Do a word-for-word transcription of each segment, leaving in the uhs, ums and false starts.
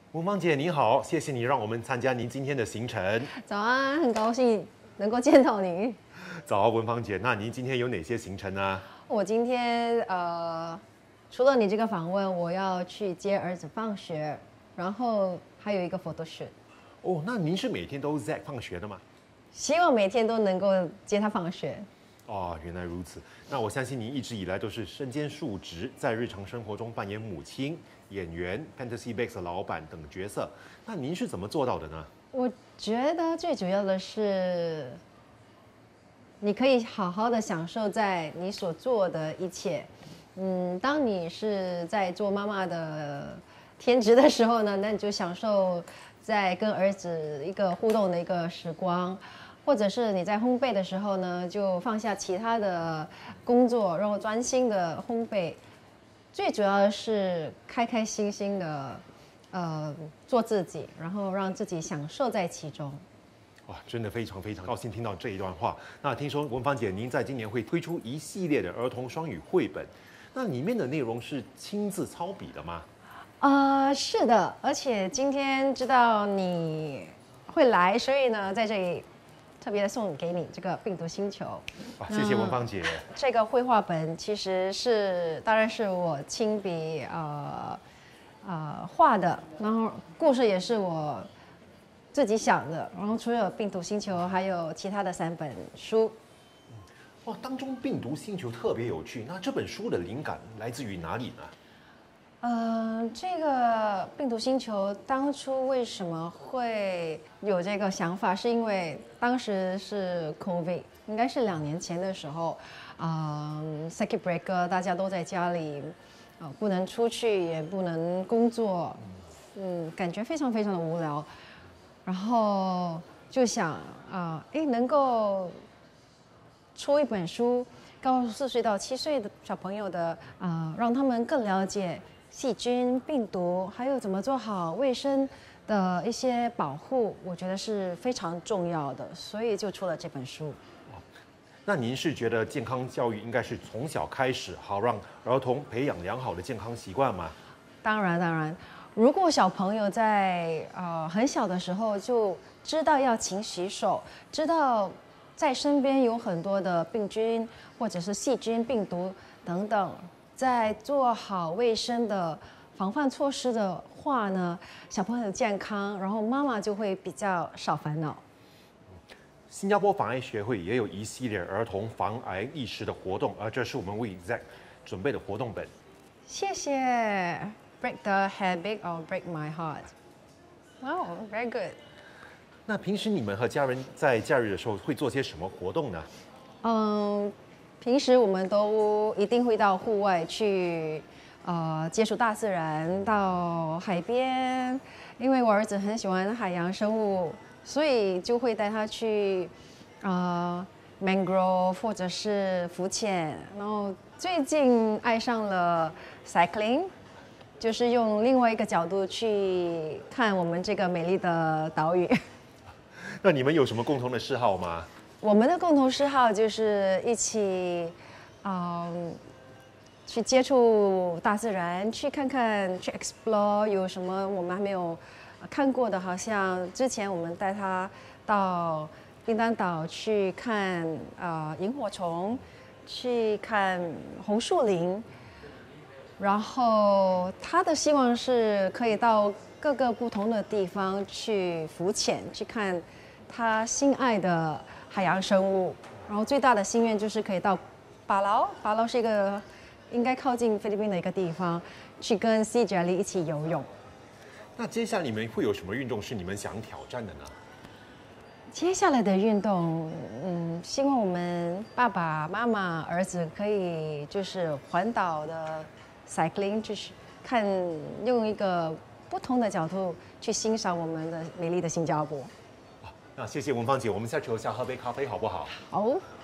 文芳姐你好，谢谢你让我们参加您今天的行程。 早安，很高兴能够见到您。 早，文芳姐，那您今天有哪些行程呢？ 我今天呃，除了你这个访问，我要去接儿子放学，然后还有一个 photo shoot。 哦，那您是每天都在放学的吗？ 希望每天都能够接他放学。 哦，原来如此。那我相信您一直以来都是身兼数职，在日常生活中扮演母亲、演员、Fantasy Bags 的老板等角色。那您是怎么做到的呢？ 我觉得最主要的是，你可以好好的享受在你所做的一切。嗯，当你是在做妈妈的天职的时候呢，那你就享受在跟儿子一个互动的一个时光。或者是你在烘焙的时候呢，就放下其他的工作，然后专心的烘焙。最主要的是开开心心的，呃，做自己，然后让自己享受在其中。 哇，真的非常非常高兴听到这一段话。那听说文芳姐您在今年会推出一系列的儿童双语绘本，那里面的内容是亲自操笔的吗？ 呃，是的，而且今天知道你会来，所以呢，在这里特别的送给你这个病毒星球。 啊，谢谢文芳姐。 这个绘画本其实是，当然是我亲笔呃呃画的，然后故事也是我自己想的。然后除了病毒星球，还有其他的三本书。 哇，当中病毒星球特别有趣。那这本书的灵感来自于哪里呢？ 呃，这个病毒星球当初为什么会有这个想法？是因为当时是 COVID， 应该是两年前的时候，嗯 ，circuit breaker， 大家都在家里，呃，不能出去，也不能工作，嗯，感觉非常非常的无聊，然后就想啊，哎、呃，能够出一本书，告诉四岁到七岁的小朋友的，啊、呃，让他们更了解细菌、病毒，还有怎么做好卫生的一些保护，我觉得是非常重要的，所以就出了这本书。 那您是觉得健康教育应该是从小开始，好让儿童培养良好的健康习惯吗？ 当然，当然，如果小朋友在呃很小的时候就知道要勤洗手，知道在身边有很多的病菌或者是细菌、病毒等等。在做好卫生的防范措施的话呢，小朋友健康，然后妈妈就会比较少烦恼。 新加坡防癌学会也有一系列儿童防癌意识的活动，而这是我们为 Zack 准备的活动本。 谢谢 ，Break the habit or break my heart。Wow, very good。 那平时你们和家人在假日的时候会做些什么活动呢？ 嗯。平时我们都一定会到户外去，呃，接触大自然，到海边。因为我儿子很喜欢海洋生物，所以就会带他去，呃 ，mangrove 或者是浮潜。然后最近爱上了 cycling， 就是用另外一个角度去看我们这个美丽的岛屿。 那你们有什么共同的嗜好吗？ 我们的共同嗜好就是一起，嗯，去接触大自然，去看看，去 explore 有什么我们还没有看过的。好像之前我们带他到冰丹岛去看呃萤火虫，去看红树林，然后他的希望是可以到各个不同的地方去浮潜，去看他心爱的海洋生物，然后最大的心愿就是可以到巴劳，巴劳是一个应该靠近菲律宾的一个地方，去跟 Sea Jelly 一起游泳。 那接下来你们会有什么运动是你们想挑战的呢？ 接下来的运动，嗯，希望我们爸爸妈妈、儿子可以就是环岛的 cycling， 就是看用一个不同的角度去欣赏我们的美丽的新加坡。 那谢谢文芳姐，我们下去楼下喝杯咖啡好不好？ 好。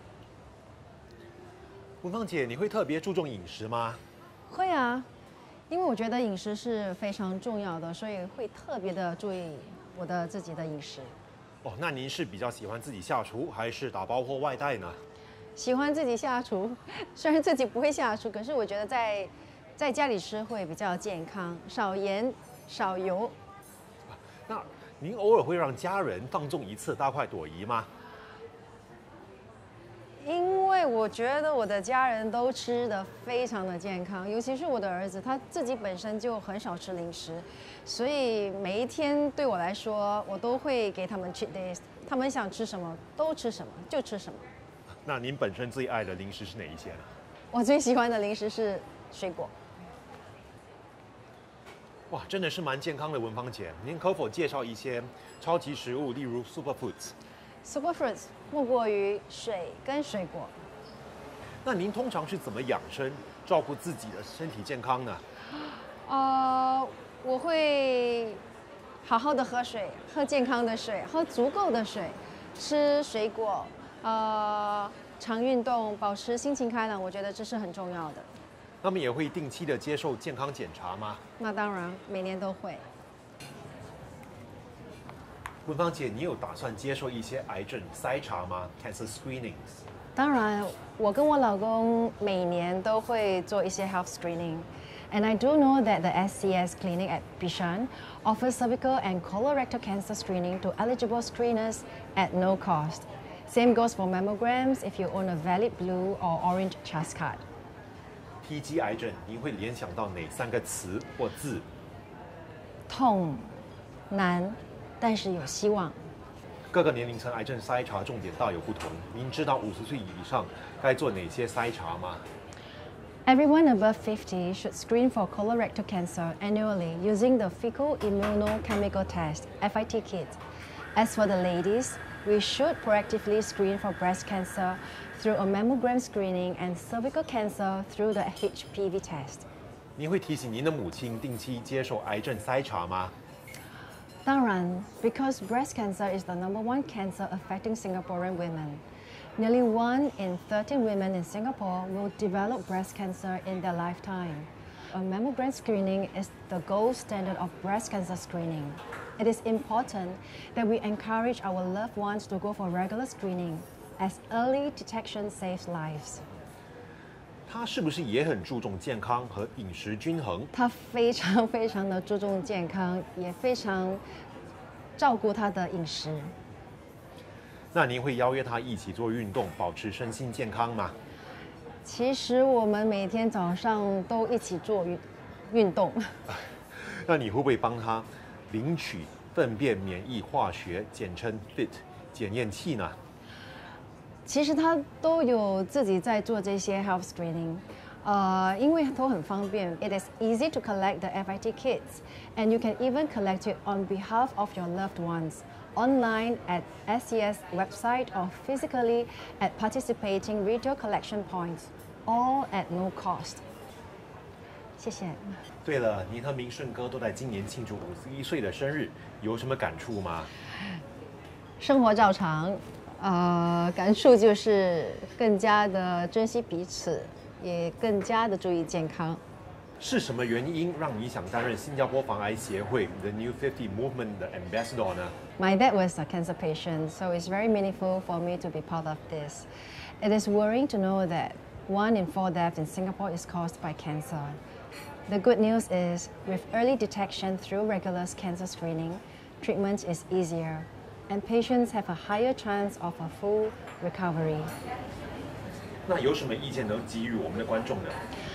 文芳姐，你会特别注重饮食吗？ 会啊，因为我觉得饮食是非常重要的，所以会特别的注意我的自己的饮食。 哦，那您是比较喜欢自己下厨，还是打包或外带呢？ 喜欢自己下厨，虽然自己不会下厨，可是我觉得在在家里吃会比较健康，少盐少油， 那您偶尔会让家人放纵一次大快朵颐吗？ 因为我觉得我的家人都吃得非常的健康，尤其是我的儿子，他自己本身就很少吃零食，所以每一天对我来说，我都会给他们 cheat days， 他们想吃什么都吃什么，就吃什么。 那您本身最爱的零食是哪一些呢？ 我最喜欢的零食是水果。 哇，真的是蛮健康的，文芳姐，您可否介绍一些超级食物，例如 superfoods？Superfruits 莫过于水跟水果。 那您通常是怎么养生、照顾自己的身体健康呢？ 呃，我会好好的喝水，喝健康的水，喝足够的水，吃水果，呃，常运动，保持心情开朗，我觉得这是很重要的。 那么也会定期的接受健康检查吗？ 那当然，每年都会。 文芳姐，你有打算接受一些癌症筛查吗 ？Cancer screenings？ 当然，我跟我老公每年都会做一些 health screening. And I do know that the S C S clinic at Bishan offers cervical and colorectal cancer screening to eligible screeners at no cost. Same goes for mammograms if you own a valid blue or orange C H A S card. 提及癌症，您会联想到哪三个词或字？ 痛、难，但是有希望。 各个年龄层癌症筛查重点大有不同。您知道五十岁以上该做哪些筛查吗？ Everyone above fifty should screen for colorectal cancer annually using the fecal immunochemical test F I T kit. As for the ladies, we should proactively screen for breast cancer through a mammogram screening and cervical cancer through the H P V test. 您会提醒您的母亲定期接受癌症筛查吗？ 当然 because breast cancer is the number one cancer affecting Singaporean women. Nearly one in thirteen women in Singapore will develop breast cancer in their lifetime. A mammogram screening is the gold standard of breast cancer screening. It is important that we encourage our loved ones to go for regular screening, as early detection saves lives. 他是不是也很注重健康和饮食均衡？ 他非常非常的注重健康，也非常照顾他的饮食。 那您会邀约他一起做运动，保持身心健康吗？ 其实我们每天早上都一起做运运动。 那你会不会帮他领取粪便免疫化学，简称 F I T 检验器呢？ 其实他都有自己在做这些 health screening， 呃，因为都很方便。It is easy to collect the F I T kits, and you can even collect it on behalf of your loved ones. Online at S C S website or physically at participating retail collection points, all at no cost. 谢谢。 对了，您和明顺哥都在今年庆祝五十一岁的生日，有什么感触吗？ 生活照常，呃，感触就是更加的珍惜彼此，也更加的注意健康。 是什么原因让你想担任新加坡防癌协会 The New Fifty Movement 的 Ambassador 呢？ My dad was a cancer patient, so it's very meaningful for me to be part of this. It is worrying to know that one in four deaths in Singapore is caused by cancer. The good news is, with early detection through regular cancer screening, treatment is easier, and patients have a higher chance of a full recovery. 那有什么意见能给予我们的观众呢？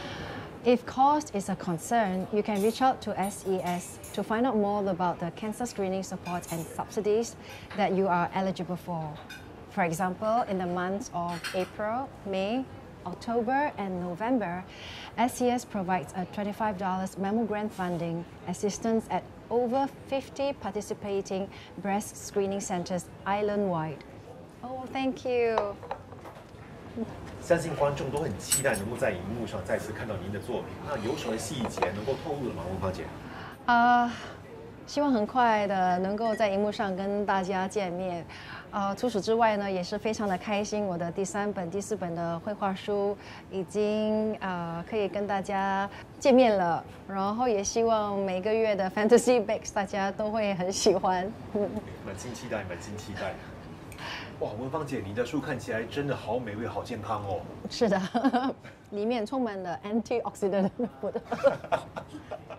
If cost is a concern, you can reach out to S E S to find out more about the cancer screening support and subsidies that you are eligible for. For example, in the months of April, May, October, and November, S E S provides a twenty-five dollars mammogram funding assistance at over fifty participating breast screening centers island-wide. Oh, thank you. 相信观众都很期待能够在荧幕上再次看到您的作品。那有什么细节能够透露的吗，文芳姐？ 啊、uh, 希望很快的能够在荧幕上跟大家见面。呃，除此之外呢，也是非常的开心，我的第三本、第四本的绘画书已经呃可以跟大家见面了。然后也希望每个月的 Fantasy Bakes 大家都会很喜欢。 满心期待，满心期待。哇，文芳姐，你的书看起来真的好美味、好健康哦。 是的，里面充满了 antioxidant 的。